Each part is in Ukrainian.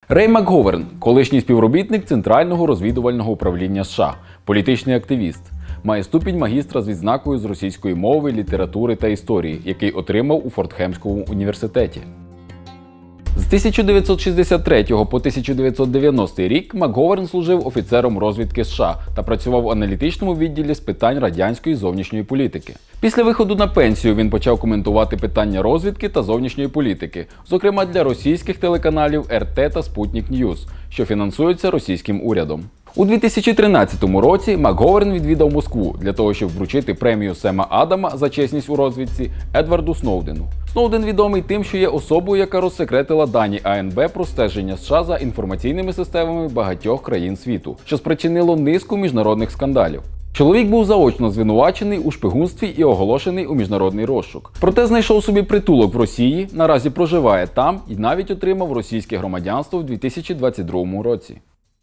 Рей МакГоверн – колишній співробітник Центрального розвідувального управління США, політичний активіст. Має ступінь магістра з відзнакою з російської мови, літератури та історії, який отримав у Фордхемському університеті. З 1963 по 1990 рік МакГоверн служив офіцером розвідки США та працював в аналітичному відділі з питань радянської зовнішньої політики. Після виходу на пенсію він почав коментувати питання розвідки та зовнішньої політики, зокрема для російських телеканалів РТ та Спутник Ньюс, що фінансуються російським урядом. У 2013 році МакГоверн відвідав Москву для того, щоб вручити премію Сема Адама за чесність у розвідці Едварду Сноудену. Сноуден відомий тим, що є особою, яка розсекретила дані АНБ про стеження США за інформаційними системами багатьох країн світу, що спричинило низку міжнародних скандалів. Чоловік був заочно звинувачений у шпигунстві і оголошений у міжнародний розшук. Проте знайшов собі притулок в Росії, наразі проживає там і навіть отримав російське громадянство в 2022 році.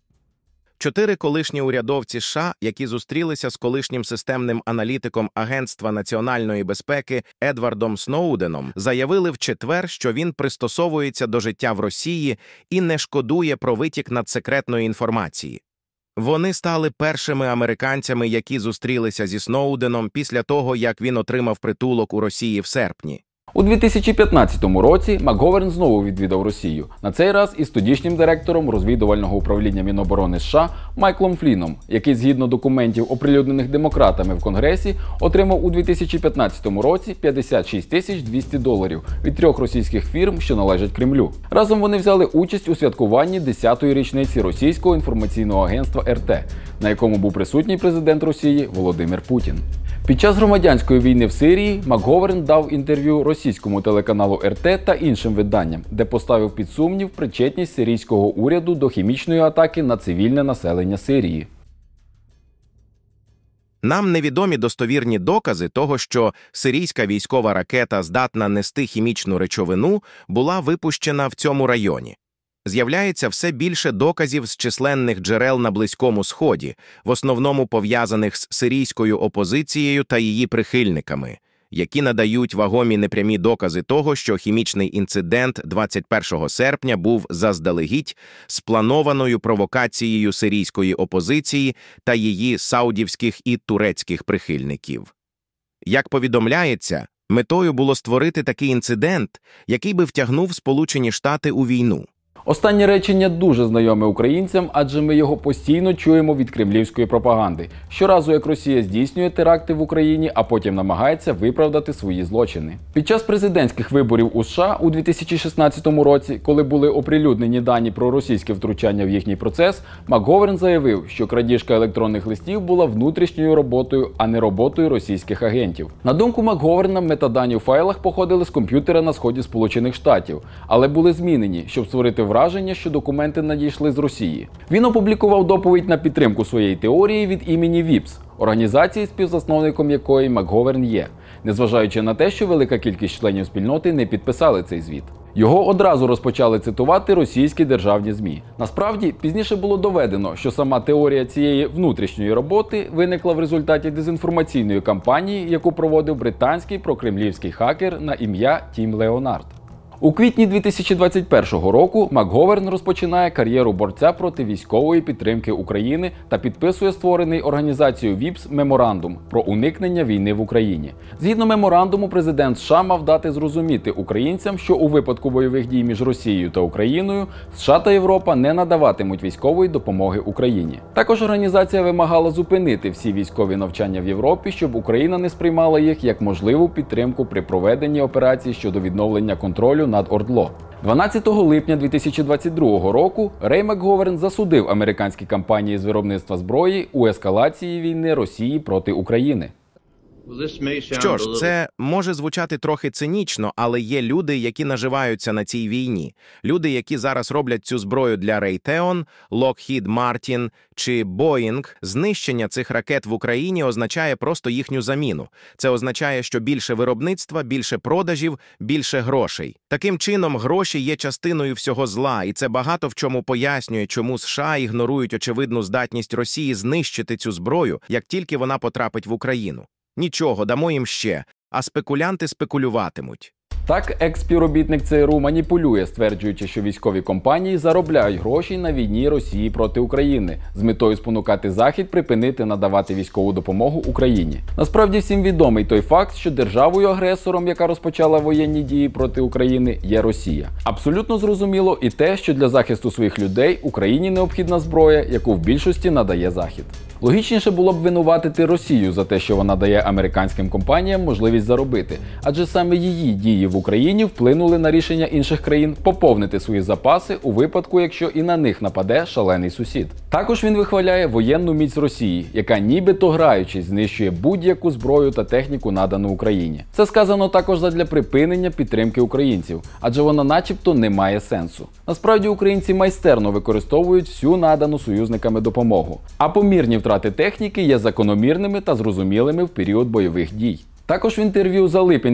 4 колишні урядовці США, які зустрілися з колишнім системним аналітиком Агентства національної безпеки Едвардом Сноуденом, заявили в четвер, що він пристосовується до життя в Росії і не шкодує про витік надсекретної інформації. Вони стали першими американцями, які зустрілися зі Сноуденом після того, як він отримав притулок у Росії в серпні. У 2015 році МакГоверн знову відвідав Росію, на цей раз із тодішнім директором розвідувального управління Міноборони США Майклом Фліном, який згідно документів, оприлюднених демократами в Конгресі, отримав у 2015 році $56 200 від 3 російських фірм, що належать Кремлю. Разом вони взяли участь у святкуванні 10-ї річниці російського інформаційного агентства РТ, на якому був присутній президент Росії Володимир Путін. Під час громадянської війни в Сирії МакГоверн дав інтерв'ю російському телеканалу РТ та іншим виданням, де поставив під сумнів причетність сирійського уряду до хімічної атаки на цивільне населення Сирії. Нам невідомі достовірні докази того, що сирійська військова ракета, здатна нести хімічну речовину, була випущена в цьому районі. З'являється все більше доказів з численних джерел на Близькому Сході, в основному пов'язаних з сирійською опозицією та її прихильниками, які надають вагомі непрямі докази того, що хімічний інцидент 21 серпня був заздалегідь спланованою провокацією сирійської опозиції та її саудівських і турецьких прихильників. Як повідомляється, метою було створити такий інцидент, який би втягнув Сполучені Штати у війну. Останнє речення дуже знайоме українцям, адже ми його постійно чуємо від кремлівської пропаганди. Щоразу, як Росія здійснює теракти в Україні, а потім намагається виправдати свої злочини. Під час президентських виборів у США у 2016 році, коли були оприлюднені дані про російське втручання в їхній процес, МакГоверн заявив, що крадіжка електронних листів була внутрішньою роботою, а не роботою російських агентів. На думку МакГоверна, метадані у файлах походили з комп'ютера на сході Сполучених Штатів, але були змінені, щоб створити враження, що документи надійшли з Росії. Він опублікував доповідь на підтримку своєї теорії від імені ВІПС, організації, співзасновником якої МакГоверн є, незважаючи на те, що велика кількість членів спільноти не підписали цей звіт. Його одразу розпочали цитувати російські державні ЗМІ. Насправді, пізніше було доведено, що сама теорія цієї внутрішньої роботи виникла в результаті дезінформаційної кампанії, яку проводив британський прокремлівський хакер на ім'я Тім Леонард. У квітні 2021 року МакГоверн розпочинає кар'єру борця проти військової підтримки України та підписує створений організацією ВІПС меморандум про уникнення війни в Україні. Згідно меморандуму, президент США мав дати зрозуміти українцям, що у випадку бойових дій між Росією та Україною США та Європа не надаватимуть військової допомоги Україні. Також організація вимагала зупинити всі військові навчання в Європі, щоб Україна не сприймала їх як можливу підтримку при проведенні операцій щодо відновлення контролю над ОРДЛО. 12 липня 2022 року Рей МакГоверн засудив американські компанії з виробництва зброї у ескалації війни Росії проти України. Що ж, це може звучати трохи цинічно, але є люди, які наживаються на цій війні. Люди, які зараз роблять цю зброю для Raytheon, Lockheed Martin чи Boeing. Знищення цих ракет в Україні означає просто їхню заміну. Це означає, що більше виробництва, більше продажів, більше грошей. Таким чином, гроші є частиною всього зла, і це багато в чому пояснює, чому США ігнорують очевидну здатність Росії знищити цю зброю, як тільки вона потрапить в Україну. Нічого, дамо їм ще, а спекулянти спекулюватимуть. Так, екс-співробітник ЦРУ маніпулює, стверджуючи, що військові компанії заробляють гроші на війні Росії проти України з метою спонукати Захід припинити надавати військову допомогу Україні. Насправді всім відомий той факт, що державою-агресором, яка розпочала воєнні дії проти України, є Росія. Абсолютно зрозуміло і те, що для захисту своїх людей Україні необхідна зброя, яку в більшості надає Захід. Логічніше було б винуватити Росію за те, що вона дає американським компаніям можливість заробити, адже саме її дії в Україні вплинули на рішення інших країн поповнити свої запаси у випадку, якщо і на них нападе шалений сусід. Також він вихваляє воєнну міць Росії, яка нібито граючись знищує будь-яку зброю та техніку, надану Україні. Це сказано також задля припинення підтримки українців, адже вона начебто не має сенсу. Насправді українці майстерно використовують всю надану союзниками допомогу, а помірні втрати техніки є закономірними та зрозумілими в період бойових дій. Також в інтерв'ю за липень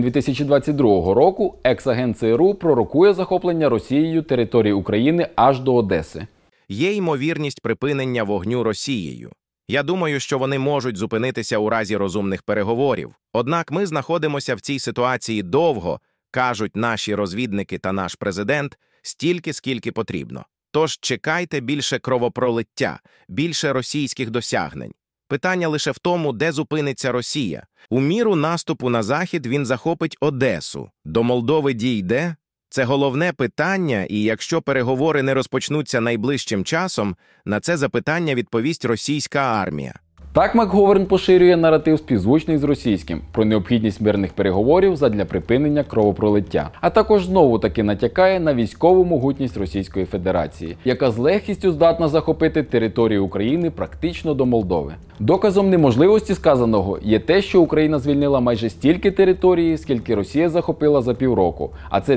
2022 року екс-агент ЦРУ пророкує захоплення Росією території України аж до Одеси. Є ймовірність припинення вогню Росією. Я думаю, що вони можуть зупинитися у разі розумних переговорів. Однак ми знаходимося в цій ситуації довго, кажуть наші розвідники та наш президент, стільки, скільки потрібно. Тож чекайте більше кровопролиття, більше російських досягнень. Питання лише в тому, де зупиниться Росія. У міру наступу на Захід він захопить Одесу. До Молдови дійде? Це головне питання, і якщо переговори не розпочнуться найближчим часом, на це запитання відповість російська армія. Так МакГоверн поширює наратив співзвучний з російським про необхідність мирних переговорів задля припинення кровопролиття, а також знову-таки натякає на військову могутність Російської Федерації, яка з легкістю здатна захопити територію України практично до Молдови. Доказом неможливості сказаного є те, що Україна звільнила майже стільки території, скільки Росія захопила за півроку, а це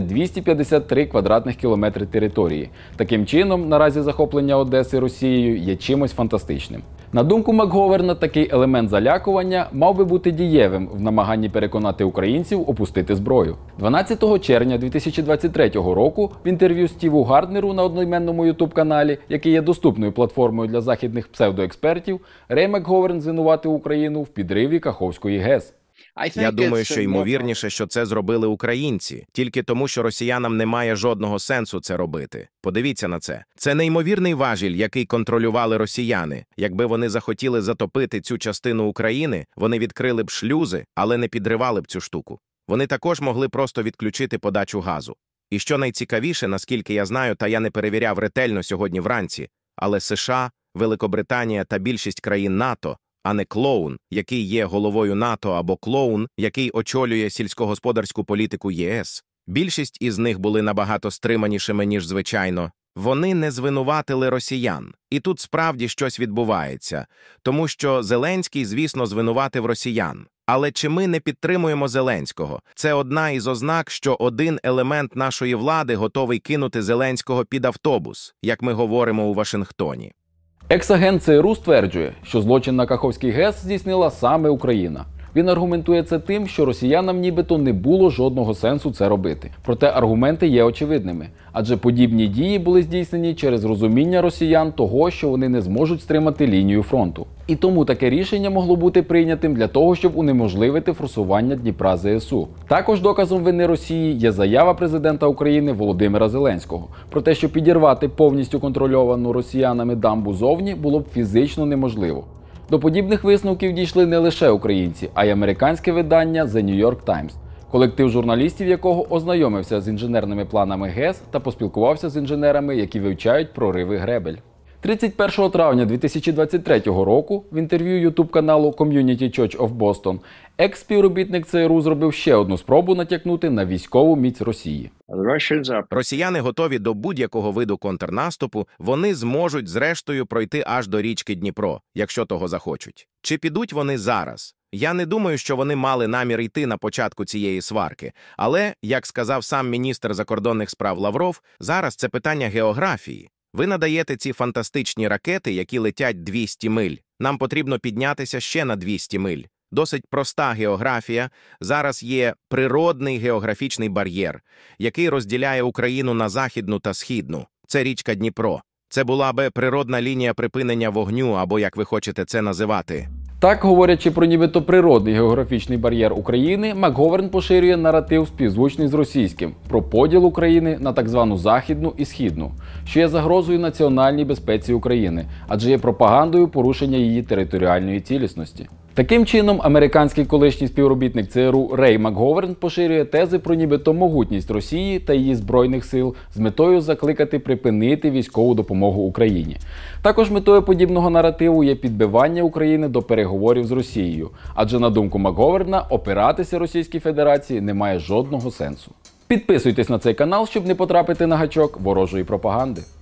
253 квадратних кілометри території. Таким чином, наразі захоплення Одеси Росією є чимось фантастичним. На думку МакГоверна, такий елемент залякування мав би бути дієвим в намаганні переконати українців опустити зброю. 12 червня 2023 року в інтерв'ю Стіву Гарднеру на одноіменному ютуб-каналі, який є доступною платформою для західних псевдоекспертів, Рей МакГоверн звинуватив Україну в підриві Каховської ГЕС. Я думаю, що ймовірніше, що це зробили українці, тільки тому, що росіянам немає жодного сенсу це робити. Подивіться на це. Це неймовірний важіль, який контролювали росіяни. Якби вони захотіли затопити цю частину України, вони відкрили б шлюзи, але не підривали б цю штуку. Вони також могли просто відключити подачу газу. І що найцікавіше, наскільки я знаю, та я не перевіряв ретельно сьогодні вранці, але США, Великобританія та більшість країн НАТО, а не клоун, який є головою НАТО, або клоун, який очолює сільськогосподарську політику ЄС. Більшість із них були набагато стриманішими, ніж звичайно. Вони не звинуватили росіян. І тут справді щось відбувається. Тому що Зеленський, звісно, звинуватив росіян. Але чи ми не підтримуємо Зеленського? Це одна із ознак, що один елемент нашої влади готовий кинути Зеленського під автобус, як ми говоримо у Вашингтоні. Екс-агент ЦРУ стверджує, що злочин на Каховській ГЕС здійснила саме Україна. Він аргументує це тим, що росіянам нібито не було жодного сенсу це робити. Проте аргументи є очевидними, адже подібні дії були здійснені через розуміння росіян того, що вони не зможуть стримати лінію фронту. І тому таке рішення могло бути прийнятим для того, щоб унеможливити форсування Дніпра ЗСУ. Також доказом вини Росії є заява президента України Володимира Зеленського про те, що підірвати повністю контрольовану росіянами дамбу зовні було б фізично неможливо. До подібних висновків дійшли не лише українці, а й американське видання The New York Times, колектив журналістів якого ознайомився з інженерними планами ГЕС та поспілкувався з інженерами, які вивчають прориви гребель. 31 травня 2023 року в інтерв'ю ютуб-каналу Community Church of Boston екс-співробітник ЦРУ зробив ще одну спробу натякнути на військову міць Росії. Росіяни готові до будь-якого виду контрнаступу, вони зможуть зрештою пройти аж до річки Дніпро, якщо того захочуть. Чи підуть вони зараз? Я не думаю, що вони мали намір йти на початку цієї сварки. Але, як сказав сам міністр закордонних справ Лавров, зараз це питання географії. Ви надаєте ці фантастичні ракети, які летять 200 миль. Нам потрібно піднятися ще на 200 миль. Досить проста географія. Зараз є природний географічний бар'єр, який розділяє Україну на західну та східну. Це річка Дніпро. Це була би природна лінія припинення вогню, або як ви хочете це називати. Так, говорячи про нібито природний географічний бар'єр України, МакГоверн поширює наратив співзвучний з російським про поділ України на так звану Західну і Східну, що є загрозою національній безпеці України, адже є пропагандою порушення її територіальної цілісності. Таким чином, американський колишній співробітник ЦРУ Рей МакГоверн поширює тези про нібито могутність Росії та її збройних сил з метою закликати припинити військову допомогу Україні. Також метою подібного наративу є підбивання України до переговорів з Росією, адже, на думку МакГоверна, опиратися Російській Федерації не має жодного сенсу. Підписуйтесь на цей канал, щоб не потрапити на гачок ворожої пропаганди.